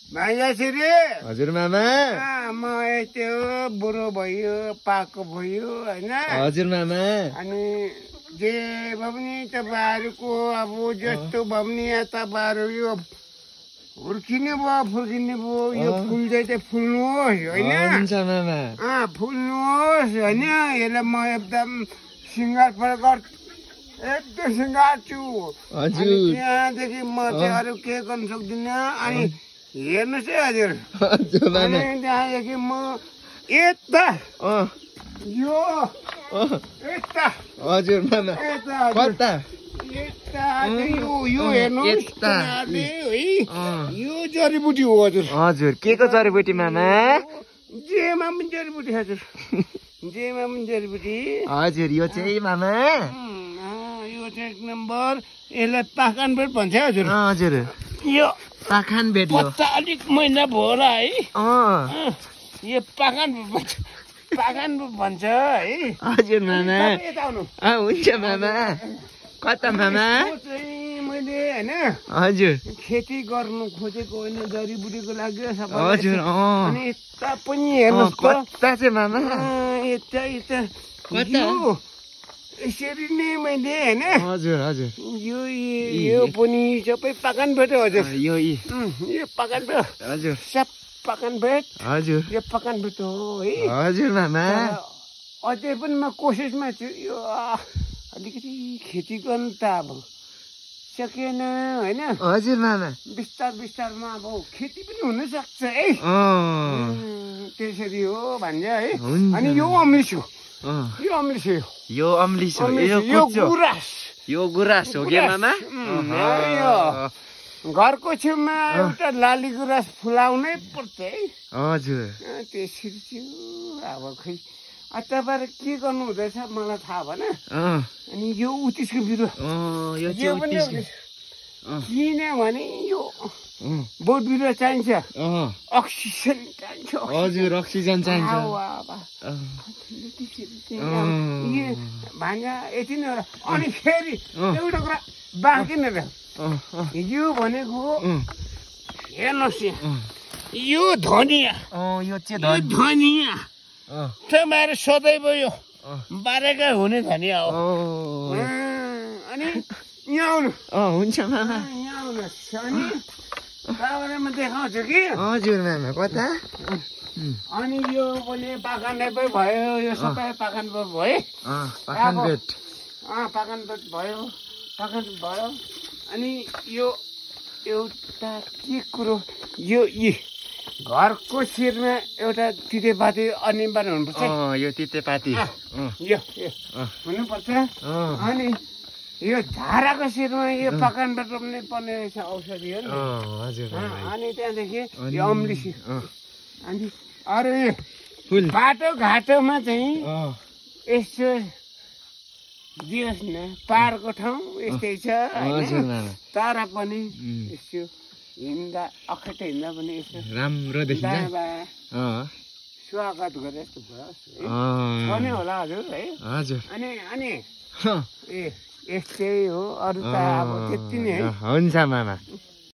भाइजाछिरी हजुर मामा म त्यो बुढो भयो पाको भयो होइन हजुर मामा अनि जे भए पनि तपाईँहरूको अब जस्तो भए पनि तपाईँहरू यो हुर्किने भयो फुर्किने भयो यो फुल चाहिँ फुल्नुहोस् होइन हुन्छ मामा फुल्नुहोस् होइन यसलाई म एकदम सिँगार परेर एकदम सिँगार्छु अनि त्यहाँदेखि म चाहिँ अरू के गर्न सक्दिनँ अनि हेर्नुहोस् है हजुर अनि त्यहाँदेखि म यता यो यता हजुर मामा कता यो हेर्नुहोस् यो जडीबुटी हो हजुर हजुर के को जडीबुटी मामा जेमा पनि जडीबुटी हजुर जेमा पनि जडीबुटी हजुर यो चाहिँ मामा यो चाहिँ 1 नम्बर यसलाई पाखान बेड भन्छ हजुर हजुर यो पाखान बेड पत्ता अलिक महिना भयो र है यो पाखान भन्छ है हजुर मामा यता आउनु हुन्छ मामा कता मामा मैले होइन हजुर खेती गर्नु खोजेको होइन जडीबुटीको लागि हजुर अनि यता पनि हेर्नुहोस् कता चाहिँ मामा यता यसरी नै मैले होइन हजुर हजुर यो पनि सबै पाखन भेट हजुर यो पाखन भेट हजुर सब पाखन भेट हजुर यो पाखन भेट हो है हजुर मामा अझै पनि म कोसिसमा छु यो अलिकति खेती गर्नु त अब सकेन होइन हजुर मामा बिस्तारमा अब खेती पनि हुन सक्छ है त्यसरी हो भन्छ है अनि यो अम्लिस हो यो गुराँस हो के मामा घरको छेउमा एउटा लाली गुराँस फुलाउनै पर्छ है हजुर त्यसरी चाहिँ अब खै तपाईँहरू के गर्नु हुँदैछ मलाई थाहा भएन अनि यो उत्तिसको बिरुवा किनभने यो बोट बिरुवा चाहिन्छ अक्सिजन चाहिन्छ हजुर अक्सिजन चाहिन्छ भान्जा यति नै हो अनि फेरि एउटा कुरा बाँकी नै र यो भनेको हेर्नुहोस् यो धनिया तपाईँहरू सधैँ यो बारेका हुने धनिया हो अनि यहाँ आउनु हुन्छ मामा यहाँ आउनुहोस् अनि तपाईँलाई म देखाउँछु कि हजुर मामा कता अनि यो पनि पाखन भयो यो सबै पाखन भयो पाखन बेड भयो अनि यो एउटा के कुरो यो घरको शिरमा एउटा तितेपाती अनिवार्य हुनुपर्छ यो तितेपाती यो हुनुपर्छ अनि यो झाराको शिरमा यो पाखन बेड रोप्नै पर्ने रहेछ औषधि हो नि अनि त्यहाँदेखि यो अम्लिसी अनि अरू यो बाटोघाटोमा चाहिँ यसो दियोस् न पाहाडको ठाउँ यस्तै छ तर पनि यसो हिँड्दा अखटे हिँड्दा पनि यसो राम्रो देखिन्छ स्वागत गरे जस्तो भयो नि होला हजुर है अनि यस्तै हो अरू त अब त्यति नै हुन्छ मामा